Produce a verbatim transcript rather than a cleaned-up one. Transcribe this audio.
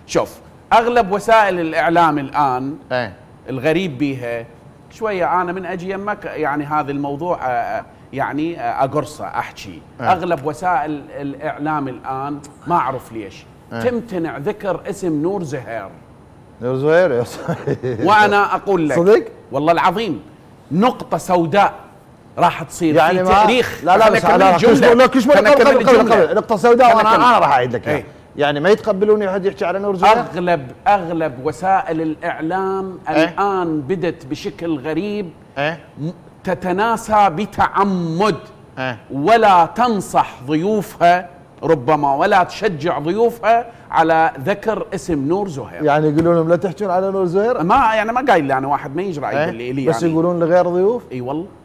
شوف اغلب وسائل الاعلام الان ايه الغريب بيها شويه، انا من اجي يمك يعني هذا الموضوع يعني اقرصه احكي. أه. اغلب وسائل الاعلام الان ما اعرف ليش أه. تمتنع ذكر اسم نور زهير. نور زهير وانا اقول لك صدق والله العظيم نقطه سوداء راح تصير يعني في ما تاريخ. لا لا بس لا لا كل شوي قبل قبل نقطه سوداء، وانا انا راح اعيد لك ايه. يعني ما يتقبلون احد يحكي على نور زهير. اغلب اغلب وسائل الاعلام ايه؟ الان بدت بشكل غريب ايه؟ تتناسى بتعمد ايه؟ ولا تنصح ضيوفها ربما ولا تشجع ضيوفها على ذكر اسم نور زهير. يعني يقولون لهم لا تحكون على نور زهير؟ ما يعني ما قايل لي انا واحد ما يجرى يقول لي بس يعني يقولون لغير ضيوف؟ اي والله